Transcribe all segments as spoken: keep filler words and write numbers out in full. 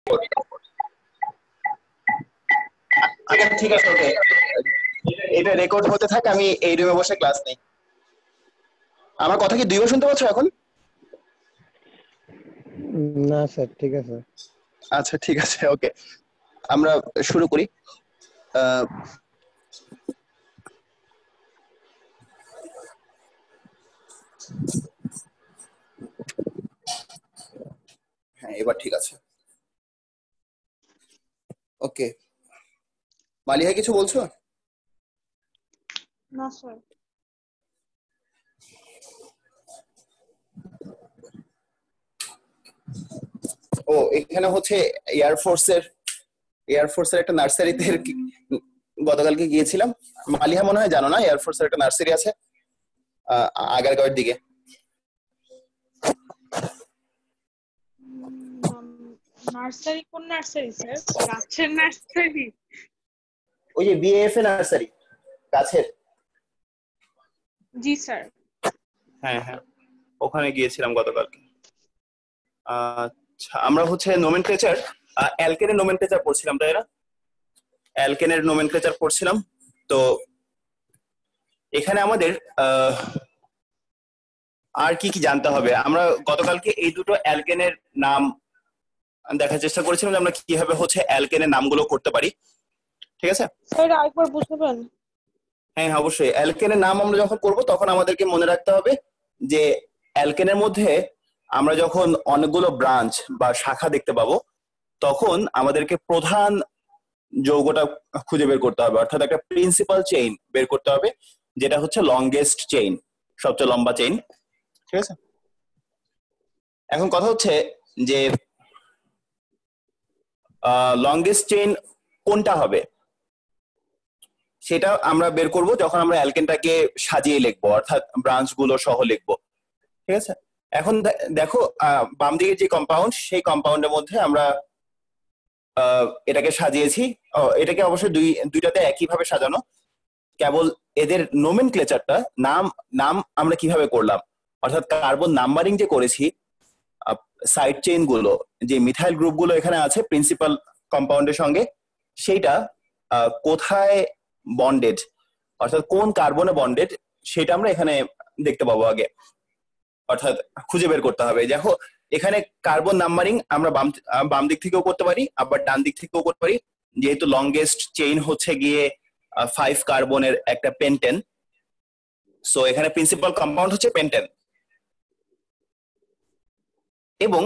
আচ্ছা ঠিক আছে, ওকে, এটা রেকর্ড হতে থাকে, আমি এই রুমে বসে ক্লাস নেই। আমার কথা কি দুইবার শুনতে পাচ্ছ এখন? না স্যার, ঠিক আছে। আচ্ছা ঠিক আছে, ওকে, আমরা শুরু করি। আহ, হ্যাঁ এবার ঠিক আছে। ওকে, মালিহা কিছু বলছো? না স্যার। ও এখানে হচ্ছে এয়ারফোর্সের এয়ারফোর্সের একটা নার্সারিতে গতকালকে গিয়েছিলাম। মালিহা মনে হয় জানো না, এয়ারফোর্সের একটা নার্সারি আছে আগারগাঁওয়ের দিকে। নার্সারি? কোন নার্সারি স্যার? গাছের নার্সারি? ওই যে বিএএফ এ নার্সারি গাছের। জি স্যার। হ্যাঁ হ্যাঁ, ওখানে গিয়েছিলাম গতকালকে। আচ্ছা, আমরা হচ্ছে নোমেনক্লেচার, অ্যালকেনের নোমেনক্লেচার পড়ছিলাম, তাই না? অ্যালকেনের নোমেনক্লেচার পড়ছিলাম। তো এখানে আমাদের আর কি কি জানতে হবে? আমরা গতকালকে এই দুটো অ্যালকেনের নাম দেখার চেষ্টা করেছিলাম যে আমরা কিভাবে হচ্ছে অ্যালকেনের নামগুলো করতে পারি। ঠিক আছে স্যার, আরেকবার বুঝাবেন? হ্যাঁ অবশ্যই। অ্যালকেনের নাম আমরা যখন করব তখন আমাদেরকে মনে রাখতে হবে যে অ্যালকেনের মধ্যে আমরা যখন অনেকগুলো ব্রাঞ্চ বা শাখা দেখতে পাবো তখন আমাদেরকে প্রধান যৌগটা খুঁজে বের করতে হবে, অর্থাৎ একটা প্রিন্সিপাল চেইন বের করতে হবে যেটা হচ্ছে লংগেস্ট চেইন, সবচেয়ে লম্বা চেইন। ঠিক আছে, এখন কথা হচ্ছে যে লংগেস্ট চেইন কোনটা হবে সেটা আমরা বের করব যখন আমরা অ্যালকেনটাকে সাজিয়ে লিখবো, অর্থাৎ ব্রাঞ্চ গুলো সহ লিখবো। ঠিক আছে, এখন দেখো বাম দিকে যে কম্পাউন্ড সেই কম্পাউন্ডের মধ্যে আমরা এটাকে সাজিয়েছি। এটাকে অবশ্যই দুই দুইটাতে একইভাবে সাজানো, কেবল এদের নোমেনক্লেচারটা নাম নাম আমরা কিভাবে করলাম, অর্থাৎ কার্বন নাম্বারিং যে করেছি সাইড চেইন গুলো, যে মিথাইল গ্রুপ গুলো এখানে আছে প্রিন্সিপাল কম্পাউন্ডের সঙ্গে, সেইটা কোথায় বন্ডেড, অর্থাৎ কোন কার্বনে বন্ডেড সেটা আমরা এখানে দেখতে পাবো আগে, অর্থাৎ খুঁজে বের করতে হবে। দেখো এখানে কার্বন নাম্বারিং আমরা বাম বাম দিক থেকেও করতে পারি আবার ডান দিক থেকেও করতে পারি, যেহেতু লংগেস্ট চেইন হচ্ছে গিয়ে ফাইভ কার্বনের একটা পেন্টেন, সো এখানে প্রিন্সিপাল কম্পাউন্ড হচ্ছে পেন্টেন। এবং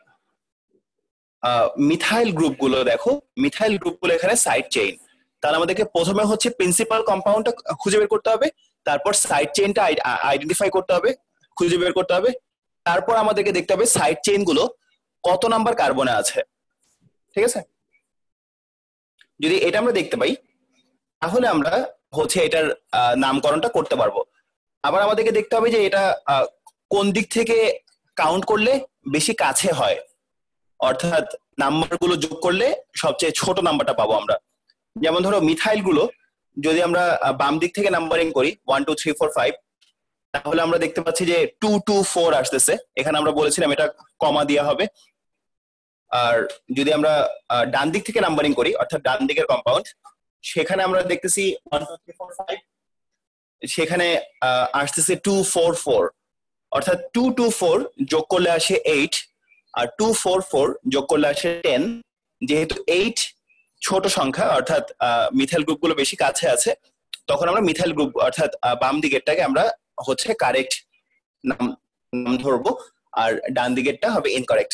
মিথাইল গ্রুপগুলো দেখো, মিথাইল গ্রুপগুলো এখানে সাইড চেইন, তাহলে আমাদেরকে প্রথমে হচ্ছে প্রিন্সিপাল কম্পাউন্ডটা খুঁজে বের করতে হবে, তারপর সাইড চেইনটা আইডেন্টিফাই করতে হবে, খুঁজে বের করতে হবে, তারপর আমাদেরকে দেখতে হবে সাইড চেইন গুলো কত নাম্বার কার্বনে আছে। ঠিক আছে, যদি এটা আমরা দেখতে পাই তাহলে আমরা হচ্ছে এটার নামকরণটা করতে পারবো। আবার আমাদেরকে দেখতে হবে যে এটা কোন দিক থেকে কাউন্ট করলে বেশি কাছে হয়, অর্থাৎ নাম্বার গুলো যোগ করলে সবচেয়ে ছোট নাম্বারটা পাবো আমরা। যেমন ধরো মিথাইল গুলো যদি আমরা বাম দিক থেকে নাম্বারিং করি one two three four five, তাহলে আমরা দেখতে পাচ্ছি যে টু টু ফোর আসতেছে, এখানে আমরা বলেছিলাম এটা কমা দেওয়া হবে। আর যদি আমরা ডান দিক থেকে নাম্বারিং করি অর্থাৎ ডান দিকের কম্পাউন্ড, সেখানে আমরা দেখতেছি one two three four five, সেখানে আসতেছে টু ফোর ফোর, অর্থাৎ টু টু ফোর যোগ করলে আসে এইট আর টু ফোর ফোর যোগ করলে আসে টেন। যেহেতু এইট ছোট সংখ্যা অর্থাৎ মিথাইল গ্রুপগুলো বেশি কাছে আছে, তখন আমরা মিথাইল গ্রুপ অর্থাৎ বাম দিকেরটাকে আমরা হচ্ছে কারেক্ট নাম নাম ধরবো আর ডান দিকেরটা হবে ইনকারেক্ট।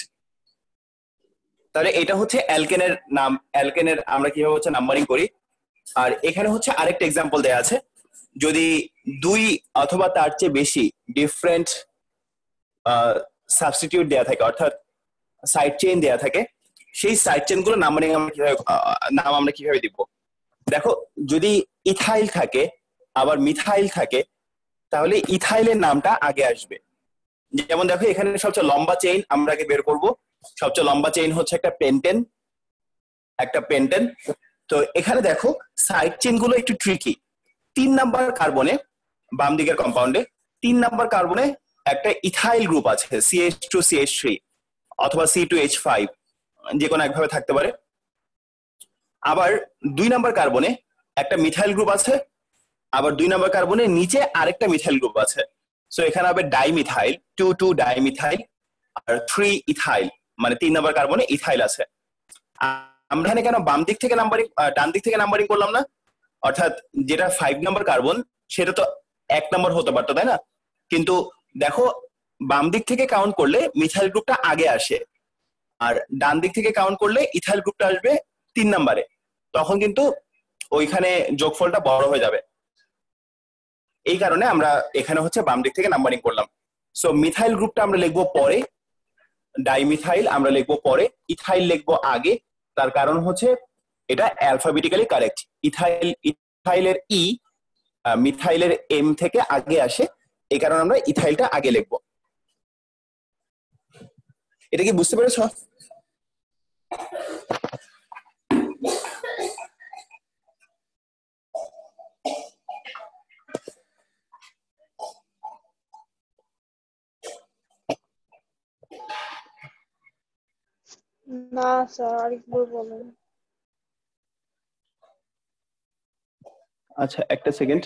তাহলে এটা হচ্ছে অ্যালকেনের নাম, অ্যালকেনের আমরা কিভাবে হচ্ছে নাম্বারিং করি। আর এখানে হচ্ছে আরেকটা এক্সাম্পল দেয়া আছে, যদি দুই অথবা তার চেয়ে বেশি ডিফারেন্ট সাবস্টিটিউট দেয়া থাকে অর্থাৎ সাইড চেইন দেয়া থাকে, সেই সাইড চেইন গুলো নাম্বারিং আমরা কিভাবে নাম আমরা কিভাবে দিব। দেখো যদি ইথাইল থাকে আবার মিথাইল থাকে তাহলে ইথাইলের নামটা আগে আসবে। যেমন দেখো এখানে সবচেয়ে লম্বা চেইন আমরা আগে বের করব, সবচেয়ে লম্বা চেইন হচ্ছে একটা পেন্টেন, একটা পেন্টেন। তো এখানে দেখো সাইড চেইন গুলো একটু ট্রিকি। তিন নাম্বার কার্বনে বাম দিকের কম্পাউন্ডে তিন নাম্বার কার্বনে একটা ইথাইল গ্রুপ আছে C H two C H three অথবা সি টু এইচ ফাইভ যে কোনো একভাবে থাকতে পারে। আবার দুই নাম্বার কার্বনে একটা মিথাইল গ্রুপ আছে, আবার দুই নাম্বার কার্বনের নিচে আরেকটা মিথাইল গ্রুপ আছে। সো এখানে হবে ডাইমিথাইল, টু টু ডাইমিথাইল, আর থ্রি ইথাইল, মানে তিন নাম্বার কার্বনে ইথাইল আছে। আমরা এখানে কেন বাম দিক থেকে নাম্বারিং, ডান দিক থেকে নাম্বারিং করলাম না? অর্থাৎ যেটা ফাইভ নাম্বার কার্বন সেটা তো এক নাম্বার হতে পারতো, তাই না? কিন্তু দেখো বাম দিক থেকে কাউন্ট করলে মিথাইল গ্রুপটা আগে আসে, আর ডান দিক থেকে কাউন্ট করলে ইথাইল গ্রুপটা আসবে তিন নাম্বারে। তখন কিন্তু ওইখানে যোগফলটা বড় হয়ে যাবে। এই কারণে আমরা এখানে হচ্ছে বাম দিক থেকে নাম্বারিং করলাম। সো মিথাইল গ্রুপটা আমরা লিখবো পরে, ডাইমিথাইল আমরা লিখবো পরে, ইথাইল লিখবো আগে। তার কারণ হচ্ছে এটা অ্যালফাবেটিক্যালি কারেক্ট। ইথাইল ইথাইলের ই মিথাইলের এম থেকে আগে আসে, এই কারণে আমরা ইথাইলটা আগে লিখবো। এটা কি বুঝতে পেরেছ? না স্যার, আরেকবার বলেন। আচ্ছা একটা সেকেন্ড।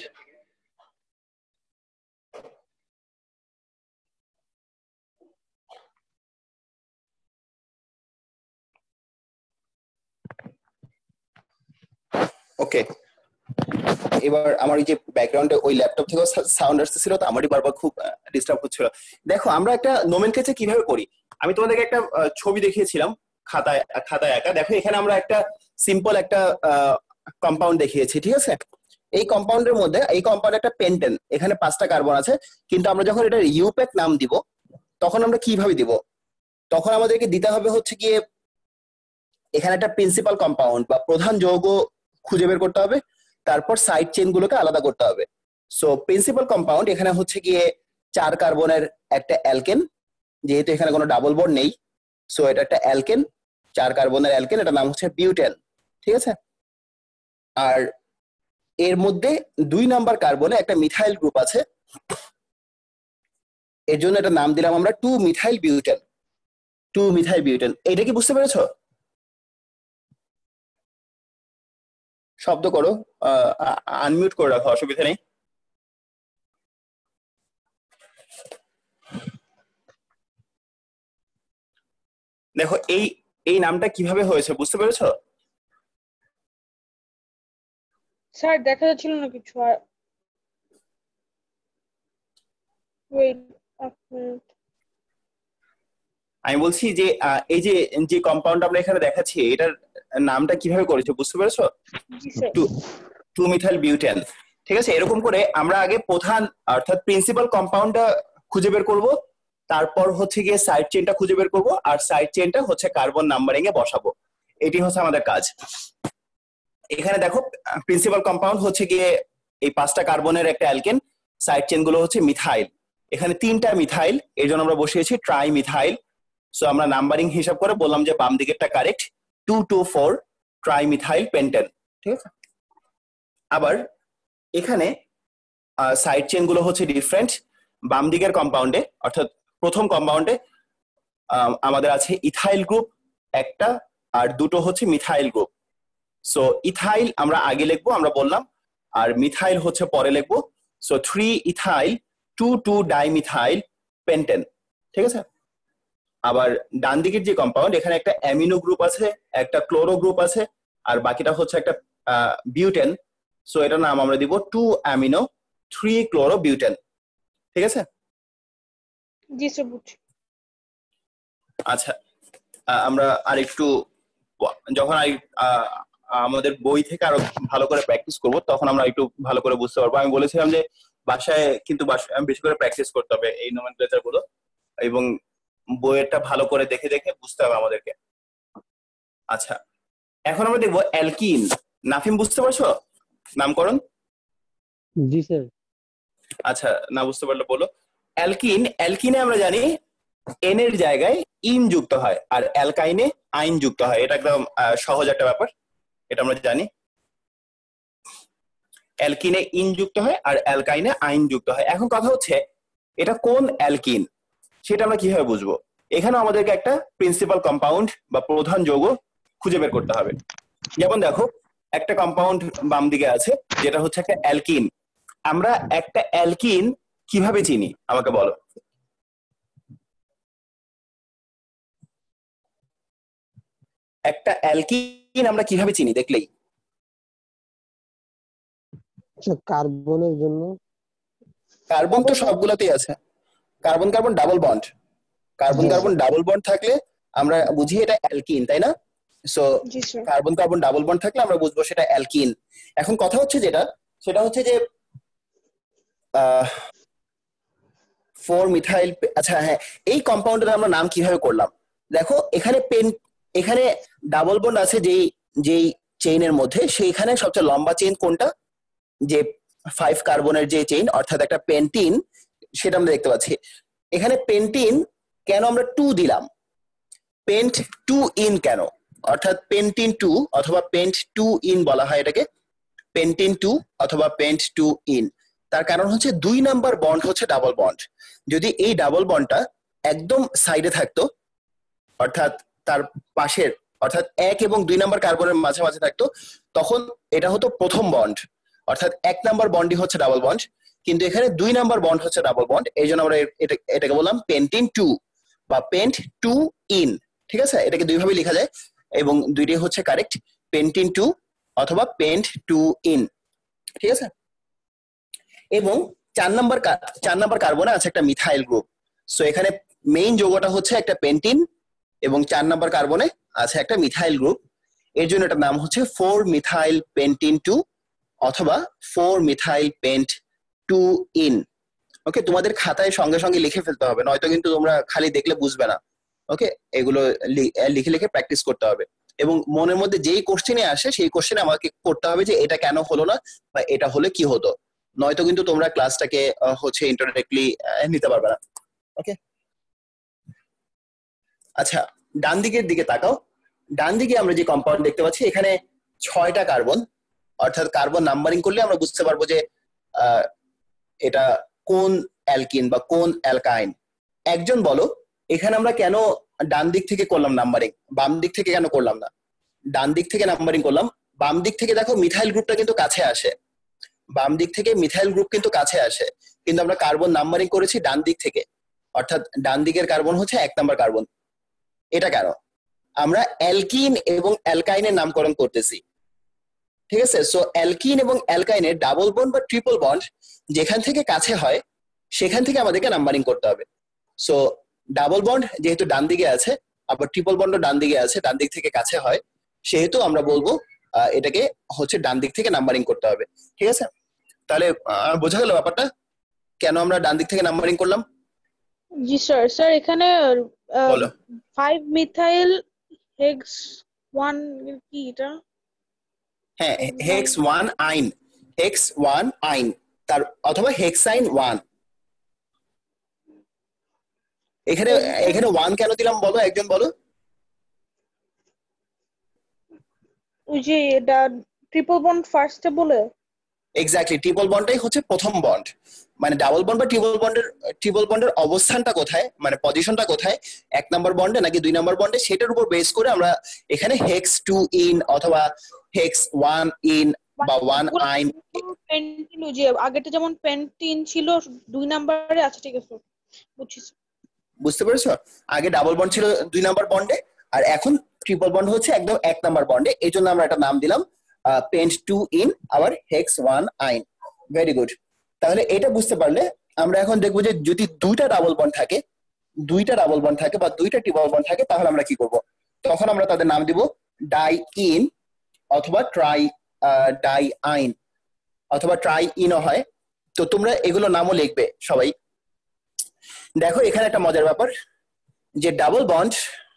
ওকে, এবার আমার এই যে ব্যাকগ্রাউন্ডে ওই ল্যাপটপ থেকে সাউন্ড আসতেছিল, তো আমারই বারবার খুব ডিস্টার্ব হচ্ছিল। দেখো আমরা একটা নোমেনক্লেচার কিভাবে করি, আমি তোমাদেরকে একটা ছবি দেখিয়েছিলাম খাতায় খাতায় একা। দেখো এখানে আমরা একটা সিম্পল একটা কম্পাউন্ড দেখিয়েছি, ঠিক আছে? এই কম্পাউন্ডের মধ্যে, এই কম্পাউন্ড একটা পেন্টেন, এখানে পাঁচটা কার্বন আছে, কিন্তু আমরা যখন এটা ইউপ্যাক নাম দিব তখন আমরা কিভাবে দিব? তখন আমাদেরকে দিতে হবে হচ্ছে গিয়ে এখানে একটা প্রিন্সিপাল কম্পাউন্ড বা প্রধান যৌগ খুঁজে বের করতে হবে, তারপর সাইড চেইন গুলোকে আলাদা করতে হবে। সো প্রিন্সিপাল কম্পাউন্ড এখানে হচ্ছে গিয়ে চার কার্বনের একটা অ্যালকেন, যেহেতু এখানে কোনো ডাবল বন্ড নেই, সো এটা একটা অ্যালকেন, চার কার্বনের অ্যালকেন, এটার নাম হচ্ছে বিউটেন, ঠিক আছে? আর এর মধ্যে দুই নাম্বার কার্বনে একটা মিথাইল গ্রুপ আছে, এর জন্য এটা নাম দিলাম আমরা two methyl butane. Two methyl butane, এটা কি বুঝতে পেরেছো? শব্দ করো, আনমিউট করে রাখো, অসুবিধা নেই। দেখো এই এই নামটা কিভাবে হয়েছে বুঝতে পেরেছো? স্যার দেখা যাচ্ছিল না কিছু। আর ওয়েট এক মিনিট, আমি বলছি যে এই যে যে কম্পাউন্ড আমরা এখানে দেখাচ্ছি এটার নামটা কিভাবে করেছো বুঝতে পেরেছো? জি স্যার। টু মিথাইল বিউটেন, ঠিক আছে? এরকম করে আমরা আগে প্রধান অর্থাৎ প্রিন্সিপাল কম্পাউন্ডটা খুঁজে বের করব, তারপর হচ্ছে গিয়ে সাইড চেইনটা খুঁজে বের করব, আর সাইড চেইনটা হচ্ছে কার্বন নাম্বারিং এ বসাবো। এটি হচ্ছে আমাদের কাজ। এখানে দেখো প্রিন্সিপাল কম্পাউন্ড হচ্ছে গিয়ে এই পাঁচটা কার্বনের একটা অ্যালকেন, সাইড চেইন গুলো হচ্ছে মিথাইল, এখানে তিনটা মিথাইল, এর জন্য আমরা বসিয়েছি ট্রাই মিথাইল। সো আমরা নাম্বারিং হিসাব করে বললাম যে বাম দিকেরটা correct, two two four tri methyl pentane, ঠিক আছে? আবার এখানে সাইড চেইন গুলো হচ্ছে ডিফারেন্ট। বাম দিকের কম্পাউন্ডে অর্থাৎ প্রথম কম্পাউন্ডে আমাদের আছে ইথাইল গ্রুপ একটা, আর দুটো হচ্ছে মিথাইল গ্রুপ। সো ইথাইল আমরা আগে লিখবো, আমরা বললাম, আর মিথাইল হচ্ছে পরে লিখবো। So three ethyl two two dimethyl pentane, ঠিক আছে? আবার ডান দিকের যে কম্পাউন্ড, এখানে একটা অ্যামিনো গ্রুপ আছে, একটা ক্লোরো গ্রুপ আছে, আর বাকিটা হচ্ছে একটা বিউটেন। সো এটার নাম আমরা দিব two amino three chloro butane, ঠিক আছে? জি স্যার, বুঝছি। আচ্ছা, আমরা আর একটু যখন আমাদের বই থেকে আরো ভালো করে প্র্যাকটিস করব তখন আমরা একটু ভালো করে বুঝতে পারবো। আমি বলেছিলাম যে বাসায় কিন্তু বাসায় বেশি করে প্র্যাকটিস করতে হবে এই নোমেনক্লেচার গুলো, এবং বইয়েরটা ভালো করে দেখে দেখে বুঝতে হবে আমাদেরকে। আচ্ছা, এখন আমরা দেখবো অ্যালকিন। নাফিম বুঝতে পারছো নামকরণ? জি স্যার। আচ্ছা, না বুঝতে পারলে বলো। অ্যালকিন, অ্যালকিনে আমরা জানি এন এর জায়গায় ইন যুক্ত হয়, আর অ্যালকাইনে আইন যুক্ত হয়। এটা একদম সহজ একটা ব্যাপার, এটা আমরা জানি। অ্যালকিনে ইন যুক্ত হয় আর অ্যালকাইনে আইন যুক্ত হয়। এখন কথা হচ্ছে এটা কোন অ্যালকিন সেটা আমরা কিভাবে বুঝবো? এখানেও আমাদেরকে একটা প্রিন্সিপাল কম্পাউন্ড বা প্রধান যৌগ খুঁজে বের করতে হবে। যেমন দেখো একটা কম্পাউন্ড বাম দিকে আছে যেটা হচ্ছে একটা অ্যালকিন। আমরা একটা অ্যালকিন কিভাবে চিনি আমাকে বলো। একটা অ্যালকিন আমরা কিভাবে চিনি দেখলেই? কার্বনের জন্য। কার্বন তো সবগুলোতেই আছে, carbon carbon double bond, carbon carbon double bond থাকলে আমরা বুঝি এটা অ্যালকিন, তাই না? So carbon carbon double bond থাকলে আমরা বুঝবো সেটা অ্যালকিন। এখন কথা হচ্ছে যেটা সেটা হচ্ছে যে ফোর মিথাইল, আচ্ছা হ্যাঁ, এই কম্পাউন্ডের আমরা নাম কিভাবে করলাম দেখো। এখানে পেন, এখানে ডাবল বন্ড আছে যেই যেই চেইনের মধ্যে, সেইখানে সবচেয়ে লম্বা চেইন কোনটা? যে ফাইভ কার্বনের যে চেইন, অর্থাৎ একটা পেন্টিন, সেটা আমরা দেখতে পাচ্ছি। এখানে পেন্টিন কেন আমরা টু দিলাম? পেন্ট টু ইন কেন? অর্থাৎ পেন্টিন টু অথবা পেন্ট টু ইন বলা হয় এটাকে, পেন্টিন টু অথবা পেন্ট টু ইন। তার কারণ হচ্ছে দুই নাম্বার বন্ড হচ্ছে ডাবল বন্ড। যদি এই ডাবল বন্ডটা একদম সাইডে থাকতো, অর্থাৎ তার পাশের, অর্থাৎ এক এবং দুই নাম্বার কার্বনের মাঝে মাঝে থাকতো, তখন এটা হতো প্রথম বন্ড, অর্থাৎ এক নাম্বার বন্ডই হচ্ছে ডাবল বন্ড। কিন্তু এখানে দুই নাম্বার বন্ড হচ্ছে ডাবল বন্ড, এই জন্য আমরা এটাকে বললাম পেন্টিন টু বা পেন্ট টু ইন। ঠিক আছে, এটাকে দুইভাবে লেখা যায় এবং দুইটাই হচ্ছে কারেক্ট, পেন্টিন টু অথবা পেন্ট টু ইন। ঠিক আছে, এবং চার নাম্বার চার নাম্বার কার্বনে আছে একটা মিথাইল গ্রুপ। সো এখানে মেইন যৌগটা হচ্ছে একটা পেন্টিন এবং চার নাম্বার কার্বনে আছে একটা মিথাইল গ্রুপ। এর জন্য এটার নাম হচ্ছে ফোর মিথাইল পেন্টিন টু অথবা four methyl pent two ene. Okay, তোমাদের খাতায় সঙ্গে সঙ্গে লিখে ফেলতে হবে, নয়তো কিন্তু তোমরা খালি দেখলে বুঝবে না। ওকে, এগুলো লিখে লিখে প্র্যাকটিস করতে হবে এবং মনের মধ্যে যেই কোশ্চেনে আসে সেই কোশ্চেনে আমাকে করতে হবে যে এটা কেন হলো না বা এটা হলে কি হতো, নয়তো কিন্তু তোমরা ক্লাসটাকে হচ্ছে ইন্টারেক্টলি নিতে পারবে না। ওকে, আচ্ছা ডান দিকের দিকে তাকাও। ডান দিকে আমরা যে কম্পাউন্ড দেখতে পাচ্ছি এখানে ছয়টা কার্বন, অর্থাৎ কার্বন নাম্বারিং করলে আমরা বুঝতে পারবো যে এটা কোন অ্যালকিন বা কোন অ্যালকাইন। একজন বলো এখানে আমরা কেন ডান দিক থেকে করলাম নাম্বারিং, বাম দিক থেকে কেন করলাম না? ডান দিক থেকে নাম্বারিং করলাম, বাম দিক থেকে দেখো মিথাইল গ্রুপটা কিন্তু কাছে আসে, বাম দিক থেকে মিথাইল গ্রুপ কিন্তু কাছে আসে, কিন্তু আমরা কার্বন নাম্বারিং করেছি ডান দিক থেকে, অর্থাৎ ডান দিকের কার্বন হচ্ছে এক নাম্বার কার্বন। এটা কেন? আমরা অ্যালকিন এবং অ্যালকাইনের নামকরণ করতেছি। ঠিক আছে, সো অ্যালকিন এবং অ্যালকাইনের ডাবল বন্ড বা ট্রিপল বন্ড যেখান থেকে কাছে হয় সেখান থেকে আমাদেরকে নাম্বারিং করতে হবে। সো ডাবল বন্ড যেহেতু ডান দিকে আছে, আবার ট্রিপল বন্ডও ডান দিকে আছে, ডান দিক থেকে কাছে হয়, সেহেতু আমরা বলবো এটাকে হচ্ছে ডান দিক থেকে নাম্বারিং করতে হবে। ঠিক আছে, তাহলে বোঝা গেল ব্যাপারটা কেন আমরা ডান দিক থেকে নাম্বারিং করলাম? জি স্যার। স্যার এখানে ফাইভ মিথাইল হেক্স ওয়ান কি এটা? হ্যাঁ, hex one yne, hex one yne তার অথবা হেক্সাইন ওয়ান। এখানে এখানে ওয়ান কেন দিলাম বলো, একজন বলো। ওই যে এটা ট্রিপল বন্ড ফার্স্টে বলে। এক্স্যাক্টলি, ট্রিপল বন্ডটাই হচ্ছে প্রথম বন্ড। মানে ডাবল বন্ড বা ট্রিপল বন্ডের ট্রিপল বন্ডের অবস্থানটা কোথায়, মানে পজিশনটা কোথায়, এক নাম্বার বন্ডে নাকি দুই নাম্বার বন্ডে, সেটার উপর বেস করে আমরা এখানে হেক্স টু ইন অথবা হেক্স ওয়ান ইন বা ওয়ান আইন। পেন্টিন যে আগেটা যেমন পেন্টিন ছিল দুই নাম্বারে আছে, ঠিক আছে বুঝছি। বুঝতে পেরেছো, আগে ডাবল বন্ড ছিল দুই নাম্বার বন্ডে আর এখন ট্রিপল বন্ড হচ্ছে একদম এক নাম্বার বন্ডে, এই জন্য আমরা একটা নাম দিলাম পেন্ট টু ইন আবার hex one yne. Very good, তাহলে এটা বুঝতে পারলে আমরা এখন দেখবো যে যদি দুইটা ডাবল বন্ড থাকে, দুইটা ডাবল বন্ড থাকে বা দুইটা ট্রিপল বন্ড থাকে, তাহলে আমরা কি করব? তখন আমরা তাদের নাম দিব ডাই ইন অথবা ট্রাই ডাই আইন অথবা ট্রাই ইনও হয়। তো তোমরা এগুলো নামও লিখবে সবাই। দেখো এখানে একটা মজার ব্যাপার যে ডাবল বন্ড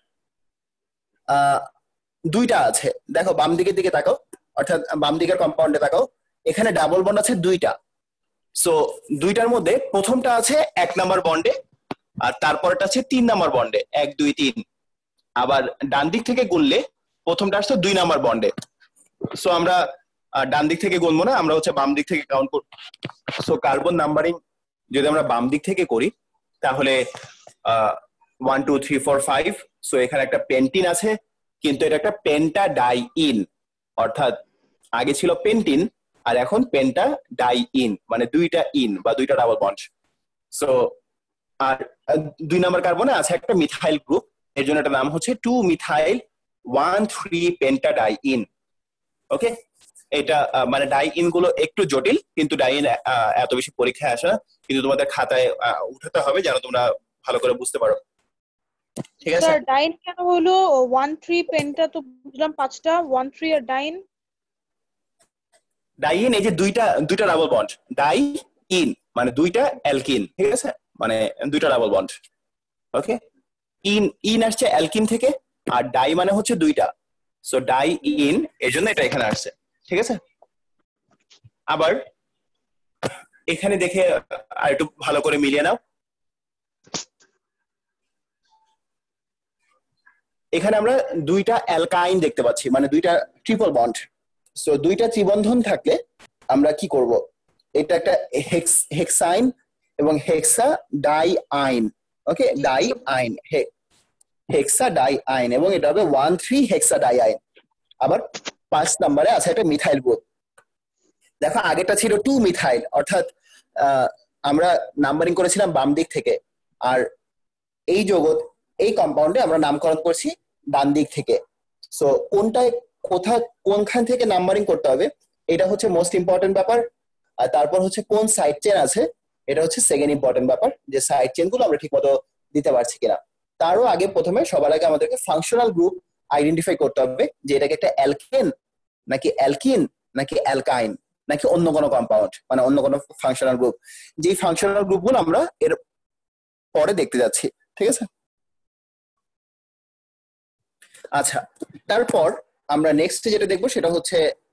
দুইটা আছে, দেখো বাম দিকের দিকে তাকাও, অর্থাৎ বাম দিকের কম্পাউন্ডে তাকাও, এখানে ডাবল বন্ড আছে দুইটা। সো দুইটার মধ্যে প্রথমটা আছে এক নাম্বার বন্ডে আর তারপরটা আছে তিন নাম্বার বন্ডে, এক দুই তিন। আবার ডান দিক থেকে গুনলে প্রথমটা আসছে দুই নাম্বার বন্ডে। সো আমরা ডান দিক থেকে গুনবো না, আমরা হচ্ছে বাম দিক থেকে কাউন্ট করব। সো কার্বন নাম্বারিং যদি আমরা বাম দিক থেকে করি তাহলে ah one two three four five. So এখানে একটা পেন্টিন আছে, কিন্তু এটা একটা পেন্টা ডাই ইন, অর্থাৎ আগে ছিল পেন্টিন আর এখন পেন্টা ডাই ইন, মানে দুইটা ইন বা দুইটা ডাবল বন্ড। সো আর দুই নাম্বার কার্বনে আছে একটা মিথাইল গ্রুপ, এর জন্য একটা নাম হচ্ছে two methyl one three penta di ene. Okay, এটা মানে ডাই ইন গুলো একটু জটিল, কিন্তু ডাই ইন এত বেশি পরীক্ষায় আসে না, কিন্তু তোমাদের খাতায় উঠাতে হবে যেন তোমরা ভালো করে বুঝতে পারো। ঠিক আছে স্যার ডাইন কেন হলো ওয়ান থ্রি পেন্টা? তো বুঝলাম পাঁচটা, ওয়ান থ্রি আর ডাইন। ডাইন এই যে দুইটা দুইটা ডাবল বন্ড, ডাই ইন মানে দুইটা অ্যালকিন, ঠিক আছে, মানে দুইটা double bond. Okay, ene ene আসছে অ্যালকিন থেকে, আর ডাই মানে হচ্ছে দুইটা, সো ডাই ইন, এর জন্য এটা এখানে আসছে। ঠিক আছে, আবার এখানে দেখে আর একটু ভালো করে মিলিয়ে নাও। এখানে আমরা দুইটা অ্যালকাইন দেখতে পাচ্ছি, মানে দুইটা ট্রিপল বন্ড। সো দুইটা ত্রিবন্ধন থাকলে আমরা কি করব, এটা একটা হেক্স হেক্সাইন এবং হেক্সা ডাই আইন। ওকে, ডাই আইন, হেক্সা ডাই আইন, এবং এটা হবে ওয়ান থ্রি হেক্সা ডাই আইন। আবার পাঁচ নম্বরে আছে একটা মিথাইল গ্রুপ। দেখো আগেটা ছিল টু মিথাইল, অর্থাৎ আমরা নাম্বারিং করেছিলাম বাম দিক থেকে, আর এই জগৎ এই কম্পাউন্ডে আমরা নামকরণ করছি ডান দিক থেকে। সো কোনটায় কোথা কোনখান থেকে নাম্বারিং করতে হবে এটা হচ্ছে মোস্ট ইম্পর্টেন্ট ব্যাপার, আর তারপর হচ্ছে কোন সাইড চেন আছে এটা হচ্ছে সেকেন্ড ইম্পর্টেন্ট ব্যাপার, যে সাইড চেন গুলো আমরা ঠিক মতো দিতে পারছি কিনা। তারও আগে প্রথমে সবার আগে আমাদেরকে ফাংশনাল গ্রুপ আইডেন্টিফাই করতে হবে, যে এটাকে একটা অ্যালকেন নাকি অ্যালকিন নাকি অ্যালকাইন নাকি অন্য কোনো কম্পাউন্ড, মানে অন্য কোনো ফাংশনাল গ্রুপ। যে ফাংশনাল গ্রুপগুলো আমরা এর পরে দেখতে যাচ্ছি। ঠিক আছে, আচ্ছা, তারপর আমরা নেক্সট যেটা দেখবো সেটা হচ্ছে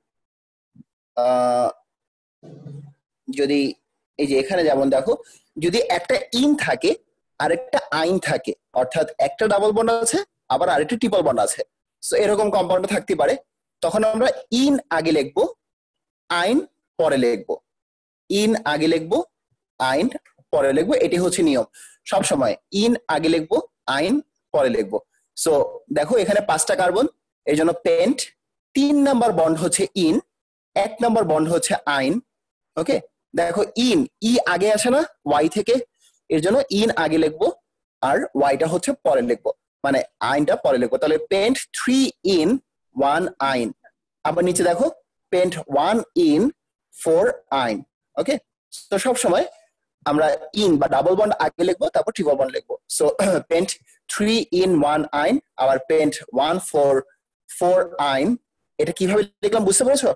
যদি এই যে এখানে যেমন দেখো, যদি একটা ইন থাকে আর একটা আইন থাকে, অর্থাৎ একটা ডাবল বন্ড আছে আবার আরেকটা ট্রিপল বন্ড আছে, সো এরকম কম্পাউন্ড থাকতে পারে, তখন আমরা ইন আগে লিখবো আইন পরে লিখবো, ইন আগে লিখবো আইন পরে লিখবো, এটি হচ্ছে নিয়ম সব সময়, ইন আগে লিখবো আইন পরে লিখবো। সো দেখো এখানে পাঁচটা কার্বন, এই জন্য পেন্ট, তিন নাম্বার বন্ড হচ্ছে ইন, এক নাম্বার বন্ড হচ্ছে আইন। ওকে, দেখো ইন ই আগে আসে না ওয়াই থেকে, এর জন্য ইন আগে লিখবো আর ওয়াইটা হচ্ছে পরে লিখবো, মানে আইনটা পরে লিখবো। তাহলে paint three in one yne. আবার নিচে দেখো পেন্ট ওয়ান ইন ফোর আইন। ওকে, তো সব সময় আমরা ইন বা ডাবল বন্ড আগে লিখবো, তারপর ট্রিপল বন্ড লিখবো। So pent three in one yne, আবার পেন্ট ওয়ান ফোর ফোর আইন। এটা কিভাবে লিখলাম বুঝতে পেরেছো?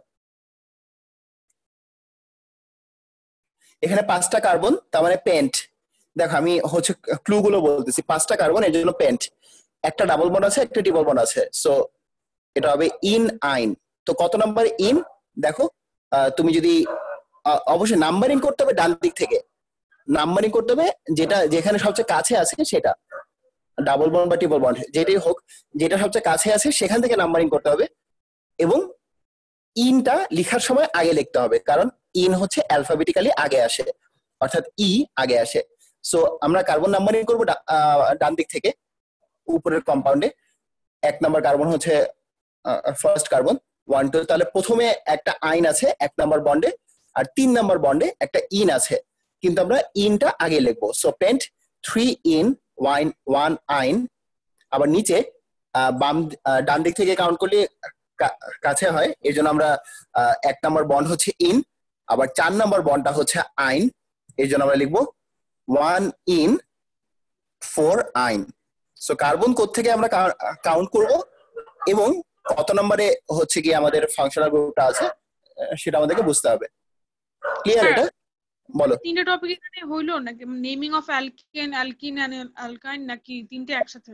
এখানে পাঁচটা কার্বন, তার মানে পেন্ট, দেখো আমি হচ্ছে ক্লু গুলো বলতেছি, পাঁচটা কার্বন এর জন্য পেন্ট, একটা ডাবল বন্ড আছে একটা ট্রিপল বন্ড আছে, সো এটা হবে ইন আইন। তো কত নাম্বার ইন দেখো, তুমি যদি অবশ্যই নাম্বারিং করতে হবে ডান দিক থেকে, নাম্বারিং করতে হবে যেটা যেখানে সবচেয়ে কাছে আছে সেটা, ডাবল বন্ড বা ট্রিপল বন্ড যেটাই হোক, যেটা সবচেয়ে কাছে আছে সেখান থেকে নাম্বারিং করতে হবে, এবং ইনটা লেখার সময় আগে লিখতে হবে, কারণ ইন হচ্ছে অ্যালফাবেটিক্যালি আগে আসে, অর্থাৎ ই আগে আসে। সো আমরা কার্বন নাম্বারিং করবো ডান দিক থেকে উপরের কম্পাউন্ডে। এক নাম্বার কার্বন হচ্ছে ফার্স্ট কার্বন ওয়ান টু, তাহলে প্রথমে একটা আইন আছে এক নাম্বার বন্ডে, আর তিন নাম্বার বন্ডে একটা ইন আছে, কিন্তু আমরা ইনটা আগে লিখবো। So pent three in one one yne. আবার নিচে বাম ডান দিক থেকে কাউন্ট করলে কাছে হয়, এই জন্য আমরা এক নাম্বার বন্ড হচ্ছে ইন, আবার চার নাম্বার বন্ডটা হচ্ছে আইন, এই জন্য আমরা লিখবো one ene four yne. So carbon কোথা থেকে আমরা কাউন্ট করব এবং কত নম্বরে হচ্ছে কি আমাদের ফাংশনাল গ্রুপটা আছে সেটা আমাদেরকে বুঝতে হবে। ক্লিয়ার? এটা বলো। তিনটা টপিক এখানে হইলো নাকি, naming of alkane, alkene and alkyne, নাকি তিনটে একসাথে?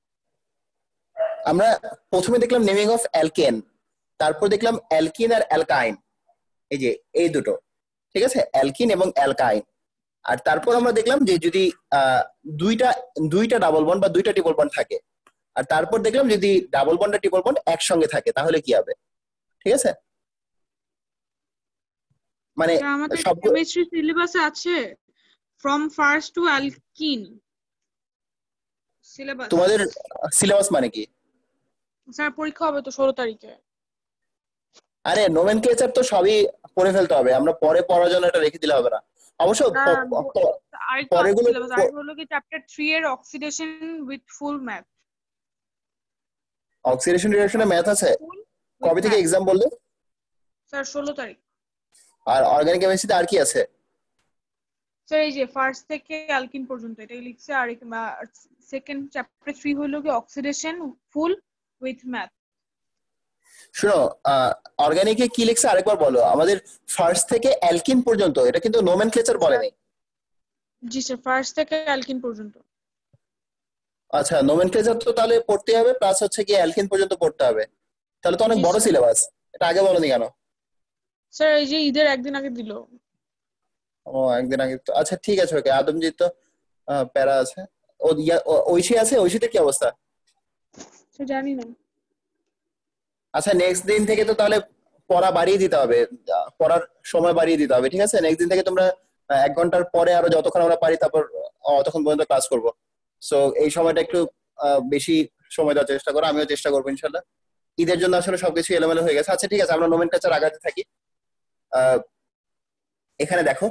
আমরা প্রথমে দেখলাম নেমিং অফ অ্যালকেন, তারপর দেখলাম অ্যালকিন আর অ্যালকাইন, এই যে এই দুটো, ঠিক আছে, অ্যালকিন এবং অ্যালকাইন। আর তারপর আমরা দেখলাম যে যদি দুইটা দুইটা ডাবল বন্ড বা দুইটা ট্রিপল বন্ড থাকে, আর তারপর দেখলাম যদি ডাবল বন্ড আর ট্রিপল বন্ড একসঙ্গে থাকে তাহলে কি হবে। ঠিক আছে, মানে আমাদের কেমিস্ট্রি সিলেবাসে আছে from first to alkene, syllabus তোমাদের সিলেবাস মানে কি? স্যার পরীক্ষা হবে তো ষোলো তারিখে। আরে নোমেনক্লেচার তো সবই পড়ে ফেলতে হবে, আমরা পরে পড়ার জন্য এটা রেখে দিলে হবে না। অবশ্য আরেকটু আছে পরেগুলো সিলেবাস, আরেকটু হলো কি চ্যাপ্টার থ্রি এর oxidation with full math. Oxidation রিঅ্যাকশনে ম্যাথ আছে? কবে থেকে এক্সাম বললে? স্যার ষোলো তারিখ। আর অর্গানিক কেমিস্ট্রিতে আর কি আছে? স্যার এই যে ফার্স্ট থেকে অ্যালকিন পর্যন্ত এটাই লিখছে, আর সেকেন্ড চ্যাপ্টার থ্রি হলো কি অক্সিডেশন ফুল উইথ ম্যাথ। শুনো, অর্গানিকে কি লিখছে আরেকবার বলো। আমাদের ফার্স্ট থেকে অ্যালকিন পর্যন্ত, এটা কিন্তু নোমেনক্লেচার বলেনি। জি স্যার, ফার্স্ট থেকে অ্যালকিন পর্যন্ত। আচ্ছা, নোমেনক্লেচার তো তাহলে পড়তে হবে, প্লাস হচ্ছে কি অ্যালকিন পর্যন্ত পড়তে হবে, তাহলে তো অনেক বড় সিলেবাস। এটা আগে বলনি কেন? স্যার এই যে ঈদের একদিন আগে দিল। ও একদিন আগে তো, আচ্ছা ঠিক আছে। ওকে, আদমজিৎ তো প্যারা আছে। ও ঐশী আছে, ঐশীতে কি অবস্থা? স্যার জানি না। আচ্ছা, নেক্সট দিন থেকে তো তাহলে পড়া বাড়িয়ে দিতে হবে, পড়ার সময় বাড়িয়ে দিতে হবে, ঠিক আছে? নেক্সট দিন থেকে তোমরা এক ঘন্টার পরে আরো যতক্ষণ আমরা পারি তারপর অতক্ষণ পর্যন্ত ক্লাস করবো। সো এই সময়টা একটু বেশি সময় দেওয়ার চেষ্টা করো, আমিও চেষ্টা করবো ইনশাল্লাহ। ঈদের জন্য আসলে সবকিছু এলোমেলো হয়ে গেছে। আচ্ছা ঠিক আছে, আমরা নোমেনক্লেচার আগাতে থাকি। আহ এখানে দেখো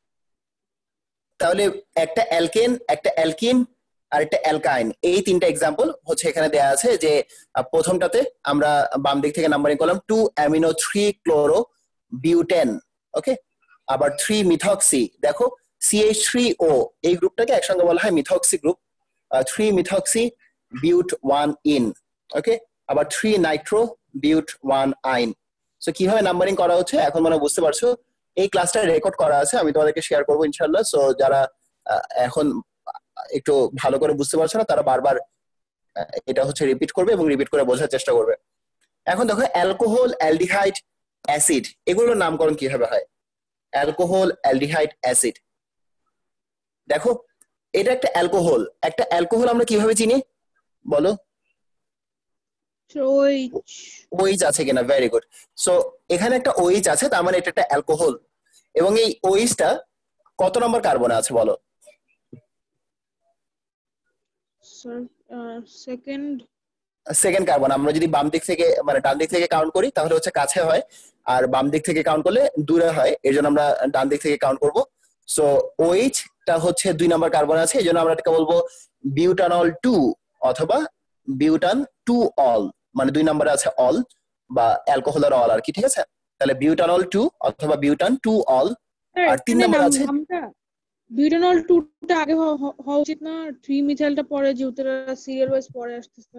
তাহলে, একটা অ্যালকেন, একটা অ্যালকিন আর একটা অ্যালকাইন, এই তিনটা এক্সাম্পল হচ্ছে এখানে দেয়া আছে। যে প্রথমটাতে আমরা বাম দিক থেকে নাম্বারিং করলাম two amino three chloro butane, okay. আবার থ্রি মিথক্সি, দেখো সিএইচ থ্রি ও, এই গ্রুপটাকে একসঙ্গে বলা হয় methoxy group. Three methoxy but one ene, okay. আবার three nitro but one yne. So কিভাবে নাম্বারিং করা হচ্ছে এখন মনে বুঝতে পারছো। এই ক্লাসটা রেকর্ড করা আছে, আমি তোমাদেরকে শেয়ার করবো ইনশাল্লাহ। সো যারা এখন একটু ভালো করে বুঝতে পারছো না তারা বারবার এটা হচ্ছে রিপিট করবে এবং রিপিট করে বোঝার চেষ্টা করবে। এখন দেখো অ্যালকোহল, অ্যালডিহাইড, অ্যাসিড, এগুলোর নামকরণ কিভাবে হয়? Alcohol, aldehyde, acid. দেখো এটা একটা অ্যালকোহল, একটা অ্যালকোহল আমরা কিভাবে চিনি বলো? ওইচ আছে কিনা? Very good. সো এখানে একটা ওইচ আছে, তার মানে এটা একটা অ্যালকোহল। এবং এই ওইচটা কত নম্বর কার্বনে আছে বলো? Second second carbon. আমরা যদি বাম দিক থেকে মানে ডান দিক থেকে কাউন্ট করি তাহলে হচ্ছে কাছে হয়, আর বাম দিক থেকে কাউন্ট করলে দূরে হয়, এই জন্য আমরা ডান দিক থেকে কাউন্ট করব। সো ওইচ টা হচ্ছে দুই নম্বর কার্বন আছে, এই জন্য আমরা এটাকে বলবো বিউটানল টু অথবা বিউটান টু অল, মানে দুই নম্বরে আছে অল বা অ্যালকোহলের অল আর কি, ঠিক আছে? তাহলে বিউটানল টু অথবা বিউটান টু অল। আর তিন নম্বর আছে বিউটানল টু টা আগে হওয়া উচিত না, থ্রি মিথাইলটা পরে, যেহেতু সিরিয়াল ওয়াইজ পরে আসতেছে।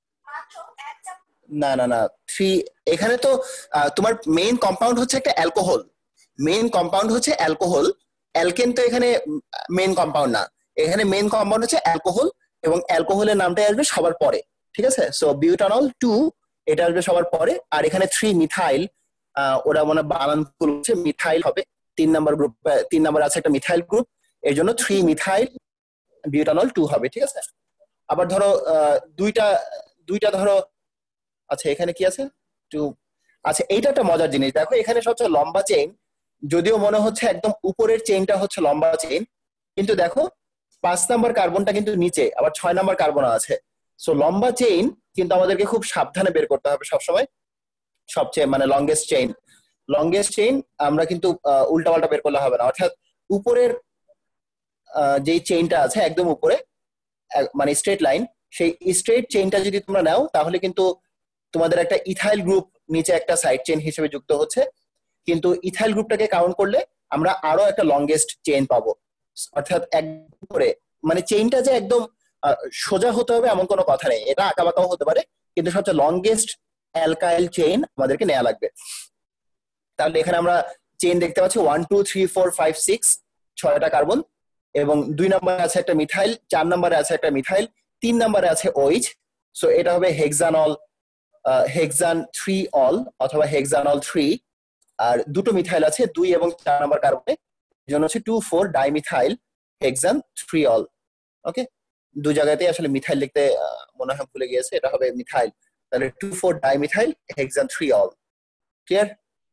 না না না, থ্রি এখানে তো তোমার মেইন কম্পাউন্ড হচ্ছে একটা অ্যালকোহল, মেইন কম্পাউন্ড হচ্ছে অ্যালকোহল। অ্যালকেন তো এখানে মেইন কম্পাউন্ড না, এখানে মেইন কম্পাউন্ড হচ্ছে অ্যালকোহল, এবং অ্যালকোহলের নামটাই আসবে সবার পরে, ঠিক আছে? সো বিউটানল টু এটা আসবে সবার পরে। আর এখানে থ্রি মিথাইল, ওরা মনে বানান ভুল হচ্ছে, মিথাইল হবে তিন নাম্বার গ্রুপ, তিন নাম্বার আছে একটা মিথাইল গ্রুপ, এর জন্য থ্রি মিথাইল বিউটানল টু হবে, ঠিক আছে? আবার ধরো দুইটা দুইটা ধরো, আচ্ছা এখানে কি আছে টু, আচ্ছা এইটা একটা মজার জিনিস। দেখো এখানে সবচেয়ে লম্বা চেইন, যদিও মনে হচ্ছে একদম উপরের চেইনটা হচ্ছে লম্বা চেইন, কিন্তু দেখো পাঁচ নাম্বার কার্বনটা কিন্তু নিচে, আবার ছয় নাম্বার কার্বন আছে। সো লম্বা চেইন কিন্তু আমাদেরকে খুব সাবধানে বের করতে হবে সবসময়। সবচেয়ে মানে লংগেস্ট চেইন, লংগেস্ট চেইন আমরা কিন্তু উল্টা পাল্টা বের করলে হবে না। অর্থাৎ উপরের যেই চেইনটা আছে একদম উপরে মানে স্ট্রেট লাইন, সেই স্ট্রেট চেইনটা যদি তোমরা নাও তাহলে কিন্তু তোমাদের একটা ইথাইল গ্রুপ নিচে একটা সাইড চেইন হিসেবে যুক্ত হচ্ছে, কিন্তু ইথাইল গ্রুপটাকে কাউন্ট করলে আমরা আরো একটা লংগেস্ট চেইন পাবো। অর্থাৎ একদম করে মানে চেইনটা যে একদম সোজা হতে হবে এমন কোনো কথা নেই, এটা আঁকাবাঁকাও হতে পারে, কিন্তু সবচেয়ে লংগেস্ট অ্যালকাইল চেইন আমাদেরকে নেওয়া লাগবে। তাহলে এখানে আমরা চেইন দেখতে পাচ্ছি one two three four five six, ছয়টা কার্বন, এবং দুই নম্বরে আছে একটা মিথাইল, চার নম্বরে আছে একটা মিথাইল, তিন নম্বরে আছে ওইচ। সো এটা হবে হেক্সানল, হেক্সান থ্রি অল অথবা হেক্সানল থ্রি। আর দুটো মিথাইল আছে দুই এবং চার নম্বর কার্বনে, এই জন্য হচ্ছে two four dimethyl hexan three ol, okay. দু জায়গাতেই আসলে মিথাইল লিখতে মনে হয় ভুলে গিয়েছে, এটা হবে মিথাইল। তাহলে two four dimethyl hexan three ol, clear?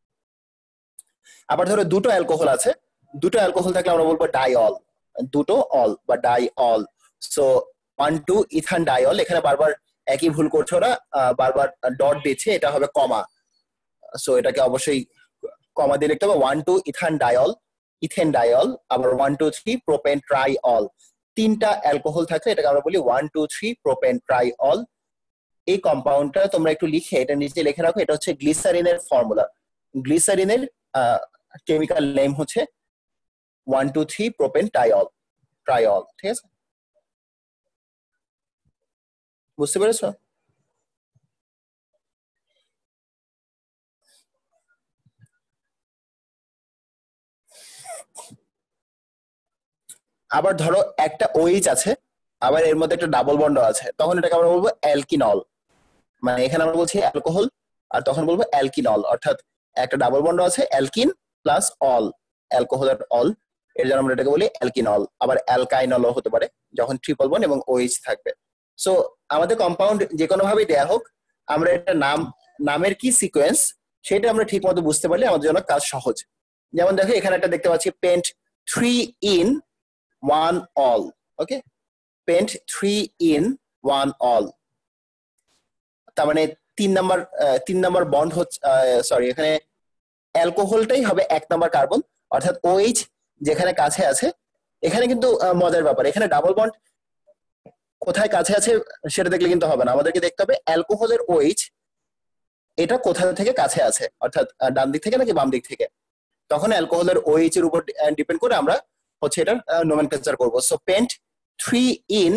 আবার ধরো দুটো অ্যালকোহল আছে, দুটো অ্যালকোহল থাকলে আমরা বলবো ডাইঅল, দুটো অল বা di ol. So one two ethanediol, এখানে বারবার একই ভুল করছো না, বারবার ডট দিচ্ছে, এটা হবে কমা, সো এটাকে অবশ্যই কমা দিয়ে লিখতে হবে। ওয়ান টু ইথানডাইল, ইথেনডাইল, আবার one two three propane triol, তিনটা অ্যালকোহল থাকলে এটাকে আমরা বলি one two three propane triol. এই কম্পাউন্ডটা তোমরা একটু লিখে এটা নিচে লিখে রাখো, এটা হচ্ছে গ্লিসারিনের ফর্মুলা। গ্লিসারিনের কেমিক্যাল নেম হচ্ছে one two three propane triol, triol, ঠিক আছে? বুঝতে পেরেছো? আবার ধরো একটা ওএইচ আছে, আবার এর মধ্যে একটা ডাবল বন্ড আছে, তখন এটাকে আমরা বলবো অ্যালকিনল। মানে এখানে আমরা বলছি অ্যালকোহল, আর তখন বলবো অ্যালকিনল, অর্থাৎ একটা ডাবল বন্ড আছে অ্যালকিন প্লাস অল, অ্যালকোহল আর অল, এর জন্য আমরা এটাকে বলি অ্যালকিনল। আবার অ্যালকাইনলও হতে পারে যখন ট্রিপল বন্ড এবং ওএইচ থাকবে। সো আমাদের কম্পাউন্ড যে কোনো ভাবেই দেয়া হোক, আমরা এটা নাম, নামের কি সিকোয়েন্স সেটা আমরা ঠিক মতো বুঝতে পারলে আমাদের জন্য কাজ সহজ। যেমন দেখো এখানে একটা দেখতে পাচ্ছি pent three in one ol, okay, pent three in one ol, তার মানে তিন নাম্বার তিন নাম্বার বন্ড হচ্ছে, সরি এখানে অ্যালকোহলটাই হবে এক নাম্বার কার্বন, অর্থাৎ ওএইচ যেখানে কাছে আছে। এখানে কিন্তু মজার ব্যাপার, এখানে ডাবল বন্ড কোথায় কাছে আছে সেটা দেখলে কিন্তু হবে না, আমাদেরকে দেখতে হবে অ্যালকোহলের ওএইচ এটা কোথা থেকে কাছে আছে, অর্থাৎ ডান দিক থেকে নাকি বাম দিক থেকে। তখন অ্যালকোহলের ওএইচ এর উপর ডিপেন্ড করে আমরা হচ্ছে এটা নোমেনক্লেচার করব। সো পেন্ট থ্রি ইন,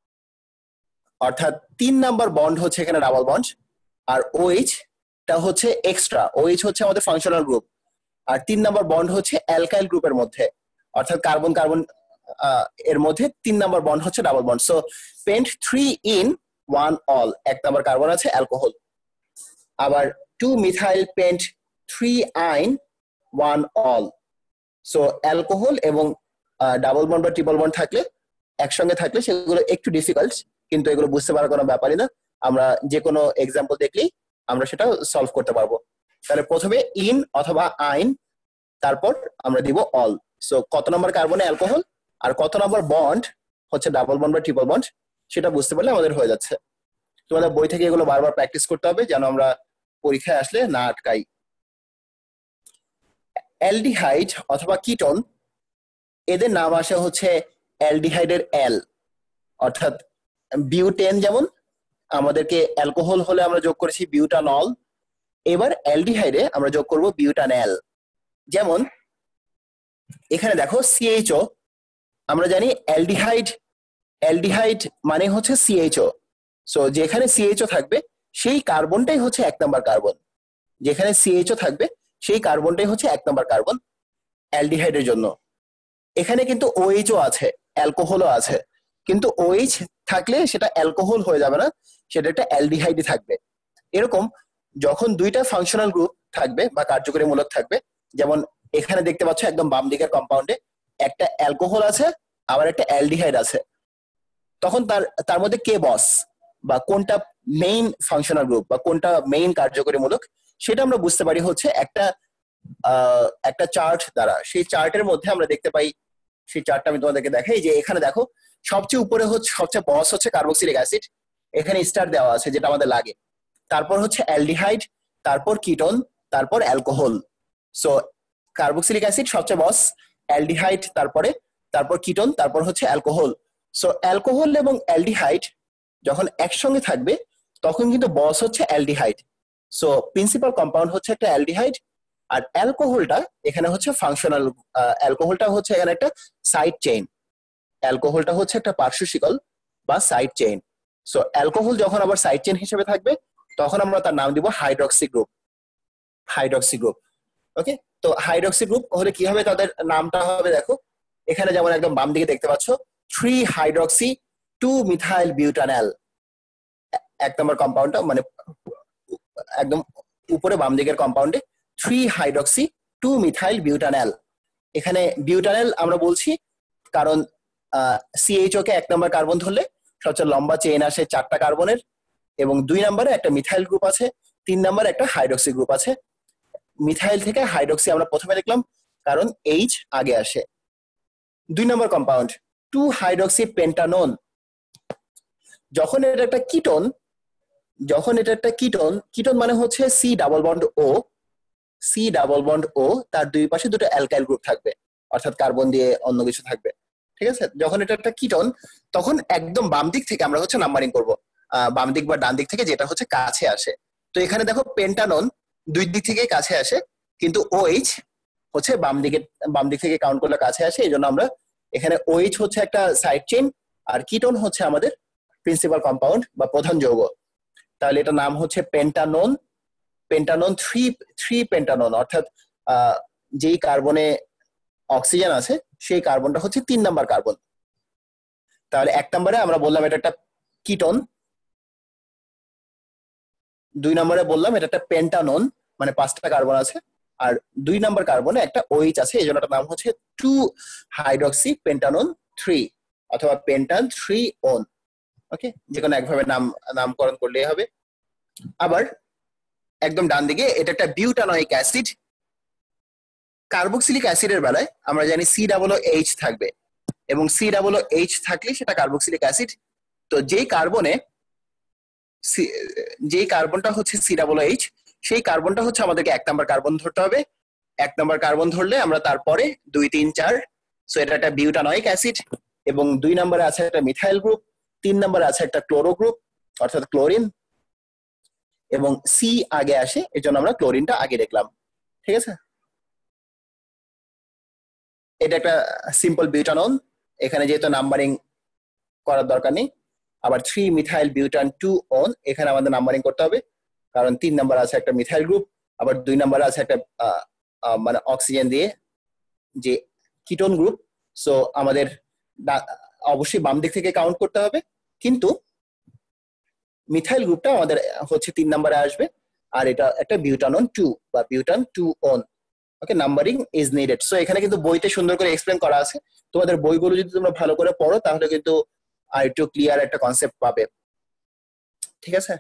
অর্থাৎ তিন নাম্বার বন্ড হচ্ছে এখানে ডাবল বন্ড, আর ওএইচ টা হচ্ছে এক্সট্রা, ওএইচ হচ্ছে আমাদের ফাংশনাল গ্রুপ, আর তিন নাম্বার বন্ড হচ্ছে অ্যালকাইল গ্রুপের মধ্যে, অর্থাৎ কার্বন কার্বন এর মধ্যে তিন নাম্বার বন্ড হচ্ছে double bond. So pent three in one ol, এক নাম্বার কার্বন আছে অ্যালকোহল। আবার two methyl pent three en one ol, so alcohol এবং ডাবল বন্ড বা ট্রিপল বন্ড থাকলে একসঙ্গে থাকলে সেগুলো একটু ডিফিকাল্ট, কিন্তু এগুলো বুঝতে পারার কোনো ব্যাপারই না, আমরা যে কোনো এক্সাম্পল দেখলেই আমরা সেটা সলভ করতে পারবো। তাহলে প্রথমে ইন অথবা আইন, তারপর আমরা দিব অল। সো কত নম্বর কার্বনে অ্যালকোহল আর কত নম্বর বন্ড হচ্ছে ডাবল বন্ড বা ট্রিপল বন্ড সেটা বুঝতে পারলে আমাদের হয়ে যাচ্ছে। তোমাদের বই থেকে এগুলো বারবার প্র্যাকটিস করতে হবে যেন আমরা পরীক্ষায় আসলে না আটকাই। অ্যালডিহাইড অথবা কিটোন, এদের নাম আসে হচ্ছে অ্যালডিহাইডের অ্যাল, অর্থাৎ বিউটেন, যেমন আমাদেরকে অ্যালকোহল হলে আমরা যোগ করেছি বিউটানল, এবার অ্যালডিহাইডে আমরা যোগ করব বিউটানল। যেমন এখানে দেখো সিএইচও, আমরা জানি অ্যালডিহাইড, অ্যালডিহাইড মানে হচ্ছে সিএইচও, সো যেখানে সিএইচও থাকবে সেই কার্বনটাই হচ্ছে এক নাম্বার কার্বন, যেখানে সিএইচও থাকবে সেই কার্বনটাই হচ্ছে এক নাম্বার কার্বন অ্যালডিহাইডের জন্য। এখানে কিন্তু ওএইচও আছে, অ্যালকোহলও আছে, কিন্তু ওএইচ থাকলে সেটা অ্যালকোহল হয়ে যাবে না, সেটা একটা অ্যালডিহাইডই থাকবে। এরকম যখন দুইটা ফাংশনাল গ্রুপ থাকবে বা কার্যকরী মূলক থাকবে, যেমন এখানে দেখতে পাচ্ছ একদম বাম দিকের কম্পাউন্ডে একটা অ্যালকোহল আছে আবার একটা অ্যালডিহাইড আছে, তখন তার তার মধ্যে কে বস বা কোনটা মেইন ফাংশনাল গ্রুপ বা কোনটা মেইন কার্যকরী মূলক সেটা আমরা বুঝতে পারি হচ্ছে একটা আহ একটা চার্ট দ্বারা। সেই চার্টের মধ্যে আমরা দেখতে পাই, সেই চার্টটা আমি তোমাদেরকে দেখাই, যে এখানে দেখো সবচেয়ে উপরে হচ্ছে সবচেয়ে বস হচ্ছে কার্বক্সিলিক অ্যাসিড, এখানে স্টার দেওয়া আছে যেটা আমাদের লাগে, তারপর হচ্ছে অ্যালডিহাইড, তারপর কিটোন, তারপর অ্যালকোহল। সো কার্বক্সিলিক অ্যাসিড সবচেয়ে বস, অ্যালডিহাইড তারপরে, তারপর কিটোন, তারপর হচ্ছে অ্যালকোহল। সো অ্যালকোহল এবং অ্যালডিহাইড যখন একসঙ্গে থাকবে তখন কিন্তু বস হচ্ছে অ্যালডিহাইড, সো প্রিন্সিপাল কম্পাউন্ড হচ্ছে একটা অ্যালডিহাইড, আর অ্যালকোহলটা এখানে হচ্ছে ফাংশনাল, অ্যালকোহলটা হচ্ছে এখানে একটা সাইড চেইন, অ্যালকোহলটা হচ্ছে একটা পার্শ্ব শিকল বা সাইড চেইন। সো অ্যালকোহল যখন আবার সাইড চেইন হিসেবে থাকবে তখন আমরা তার নাম দিব hydroxy group, hydroxy group. Okay, তো হাইড্রক্সি গ্রুপ হলে কি হবে তাদের নামটা হবে, দেখো এখানে যেমন একদম বাম দিকে দেখতে পাচ্ছ three hydroxy two methyl butanol, এক নম্বর কম্পাউন্ডটা মানে একদম উপরে বাম দিকের কম্পাউন্ডে three hydroxy two methyl butanol. এখানে বিউটানল আমরা বলছি কারণ সিএইচও কে এক নম্বর কার্বন ধরলে সবচেয়ে লম্বা চেইন আসে চারটা কার্বনের, এবং দুই নম্বরে একটা মিথাইল গ্রুপ আছে, তিন নম্বরে একটা হাইড্রক্সি গ্রুপ আছে। মিথাইল থেকে হাইড্রক্সি আমরা প্রথমে দেখলাম কারণ এইচ আগে আসে। দুই number compound two hydroxy pentanone, যখন এটা একটা কিটোন, যখন এটা একটা কিটোন, কিটোন মানে হচ্ছে C double bond O, C double bond O, তার দুই পাশে দুটো অ্যালকাইল গ্রুপ থাকবে, অর্থাৎ কার্বন দিয়ে অন্য কিছু থাকবে, ঠিক আছে? যখন এটা একটা কিটোন, তখন একদম বাম দিক থেকে আমরা হচ্ছে নাম্বারিং করব, বাম দিক বা ডান দিক থেকে যেটা হচ্ছে কাছে আসে। তো এখানে দেখো পেন্টানন দুই দিক থেকে কাছে আসে, কিন্তু ওএইচ হচ্ছে বাম দিকে, বাম দিক থেকে কাউন্ট করলে কাছে আসে, এই জন্য আমরা এখানে ওএইচ হচ্ছে একটা সাইড চেইন আর কিটোন হচ্ছে আমাদের প্রিন্সিপাল কম্পাউন্ড বা প্রধান যৌগ। তাহলে এটা নাম হচ্ছে pentanone, pentanone three three pentanone, অর্থাৎ যেই কার্বনে অক্সিজেন আছে সেই কার্বনটা হচ্ছে তিন নাম্বার কার্বন। তাহলে এক নম্বরে আমরা বললাম এটা একটা কিটোন, দুই নম্বরে বললাম এটা একটা পেন্টানন মানে পাঁচটা কার্বন আছে, আর দুই নাম্বার কার্বনে একটা ওএইচ আছে, এই জন্য এটার নাম হচ্ছে টু হাইড্রক্সি পেন্টানন থ্রি অথবা পেন্টান থ্রি ওন। ওকে, যে কোনো একভাবে নাম নামকরণ করলেই হবে। আবার একদম ডান দিকে এটা একটা বিউটানোয়িক অ্যাসিড। কার্বক্সিলিক অ্যাসিডের বেলায় আমরা জানি সি ডাবল এইচ থাকবে, এবং সি ডাবল এইচ থাকলে সেটা কার্বক্সিলিক অ্যাসিড। তো যেই কার্বনে যেই কার্বনটা হচ্ছে সি ডাবল এইচ, সেই কার্বনটা হচ্ছে আমাদেরকে এক নাম্বার কার্বন ধরতে হবে। এক নাম্বার কার্বন ধরলে আমরা তারপরে দুই তিন চার, সো এটা একটা বিউটানোয়িক অ্যাসিড, এবং দুই নম্বরে আছে একটা মিথাইল গ্রুপ, তিন নম্বরে আছে একটা ক্লোরো গ্রুপ অর্থাৎ ক্লোরিন, এবং সি আগে আসে, এই জন্য আমরা ক্লোরিনটা আগে দেখলাম, ঠিক আছে? এটা একটা সিম্পল বিউটানন, এখানে যেহেতু নাম্বারিং করার দরকার নেই। আবার three methyl butan two one, এখানে আমাদের নাম্বারিং করতে হবে, কারণ তিন নাম্বার আছে একটা মিথাইল গ্রুপ, আবার দুই নাম্বারে আছে একটা মানে অক্সিজেন দিয়ে যে কিটোন গ্রুপ। সো আমাদের অবশ্যই বাম দিক থেকে কাউন্ট করতে হবে, কিন্তু মিথাইল গ্রুপটা আমাদের হচ্ছে তিন নাম্বারে আসবে, আর এটা একটা বিউটানন টু বা butan two one. Okay, numbering is needed. So এখানে কিন্তু বইতে সুন্দর করে এক্সপ্লেন করা আছে, তোমাদের বইগুলো যদি তোমরা ভালো করে পড়ো তাহলে কিন্তু আর একটু ক্লিয়ার একটা কনসেপ্ট পাবে, ঠিক আছে?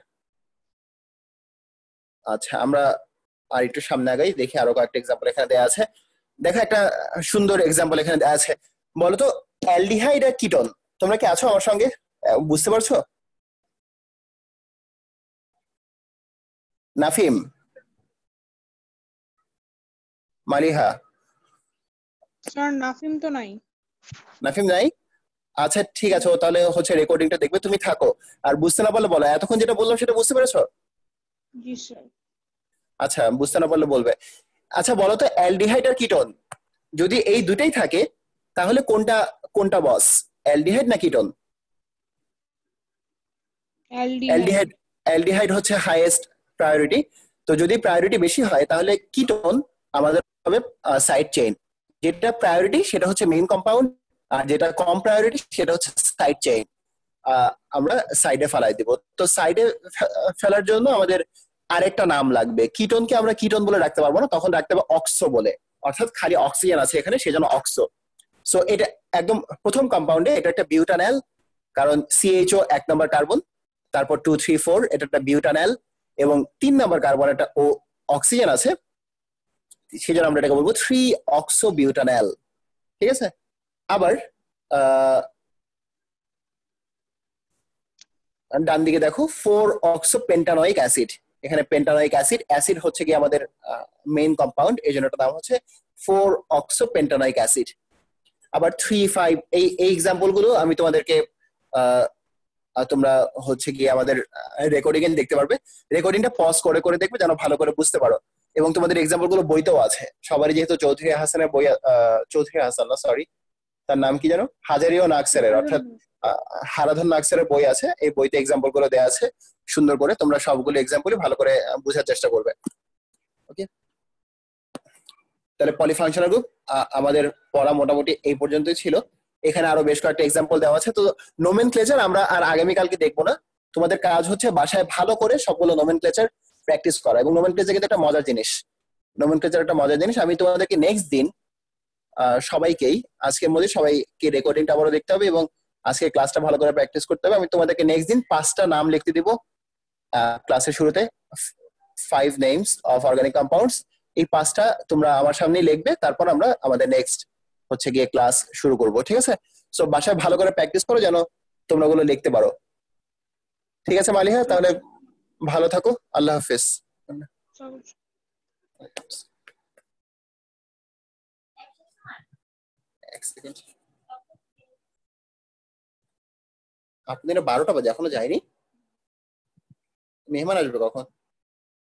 আচ্ছা, আমরা আর একটু সামনে আগাই, দেখি আরো কয়েকটা এক্সাম্পল এখানে দেওয়া আছে। দেখো একটা সুন্দর এক্সাম্পল এখানে দেওয়া আছে, বলতো অ্যালডিহাইড আর কিটোন, তোমরা কি আছো আমার সঙ্গে? বুঝতে পারছো? নাফিম, মালিহা? স্যার নাফিম তো নাই। নাফিম নাই? আচ্ছা ঠিক আছে, ও তাহলে হচ্ছে রেকর্ডিংটা দেখবে, তুমি থাকো। আর বুঝতে না পারলে বলো, এতক্ষণ যেটা বললাম সেটা বুঝতে পেরেছো? জি স্যার। আচ্ছা, বুঝতে না পারলে বলবে। আচ্ছা বলো তো, অ্যালডিহাইড আর কিটোন যদি এই দুটাই থাকে তাহলে কোনটা কোনটা বস, অ্যালডিহাইড না কিটোন? অ্যালডিহাইড, অ্যালডিহাইড হচ্ছে হাইয়েস্ট প্রায়োরিটি। তো যদি প্রায়োরিটি বেশি হয় তাহলে কিটোন আমাদের হবে সাইড চেইন, যেটা প্রায়োরিটি সেটা হচ্ছে মেইন কম্পাউন্ড, আর যেটা কম প্রায়োরিটি সেটা হচ্ছে সাইড চেইন, আমরা সাইডে ফেলাই দিব। তো সাইডে ফেলার জন্য আমাদের আরেকটা নাম লাগবে, কিটোনকে আমরা কিটোন বলে রাখতে পারবো না, তখন রাখতে হবে অক্সো বলে, অর্থাৎ খালি অক্সিজেন আছে এখানে সেজন্য অক্সো। সো এটা একদম প্রথম কম্পাউন্ডে এটা একটা বিউটানেল, কারণ সিএইচও এক নম্বর কার্বন, তারপর টু থ্রি ফোর এটা একটা বিউটানেল, এবং তিন নম্বর কার্বন একটা ও অক্সিজেন আছে, সেজন্য আমরা এটাকে বলবো থ্রি অক্সো বিউটানেল, ঠিক আছে? আবার আহ ডান দিকে দেখো ফোর অক্সো পেন্টানোয়িক অ্যাসিড, এখানে পেন্টানোয়িক অ্যাসিড, অ্যাসিড হচ্ছে কি আমাদের মেইন কম্পাউন্ড, এই জন্য এটার নাম হচ্ছে ফোর অক্সো পেন্টানোয়িক অ্যাসিড। আবার থ্রি ফাইভ, এই এই এক্সাম্পল গুলো আমি তোমাদেরকে আহ তোমরা হচ্ছে গিয়ে আমাদের রেকর্ডিং এ দেখতে পারবে, রেকর্ডিংটা পজ করে করে দেখবে যেন ভালো করে বুঝতে পারো। এবং তোমাদের এক্সাম্পল গুলো বইতেও আছে সবারই, যেহেতু চৌধুরী হাসানের বই, চৌধুরী হাসান না সরি তার নাম কি জানো, হাজারিও নাকসেরের, অর্থাৎ হারাধন নাকসেরের বই আছে, এই বইতে এক্সাম্পল গুলো দেওয়া আছে সুন্দর করে, তোমরা সবগুলো এক্সাম্পলই ভালো করে বোঝার চেষ্টা করবে। ওকে, তাহলে পলিফাংশনাল গ্রুপ আমাদের পড়া মোটামুটি এই পর্যন্তই ছিল। এখানে আরো বেশ কয়েকটা এক্সাম্পল দেওয়া আছে। তো নোমেনক্লেচার আমরা আর আগামীকালকে দেখবো না, তোমাদের কাজ হচ্ছে বাসায় ভালো করে সবগুলো নোমেনক্লেচার প্র্যাকটিস করা, এবং নোমেনক্লেচার কিন্তু একটা মজার জিনিস, নোমেনক্লেচার একটা মজার জিনিস। আমি তোমাদেরকে নেক্সট দিন সবাইকেই, আজকের মধ্যে সবাইকে রেকর্ডিংটা আবারও দেখতে হবে এবং আজকে ক্লাসটা ভালো করে প্র্যাকটিস করতে হবে। আমি তোমাদেরকে নেক্সট দিন পাঁচটা নাম লিখতে দিব ক্লাসের শুরুতে, five names of organic compounds, এই পাঁচটা তোমরা আমার সামনে লিখবে, তারপর আমরা আমাদের নেক্সট হচ্ছে গিয়ে ক্লাস শুরু করব, ঠিক আছে? সো বাসায় ভালো করে প্র্যাকটিস করো যেন তোমরা ওগুলো লিখতে পারো। ঠিক আছে মালিহা, তাহলে ভালো থাকো, আল্লাহ হাফেজ। এক সেকেন্ড, আপনাদের বারোটা বাজে এখনো যায়নি, মেহমান আসবে কখন?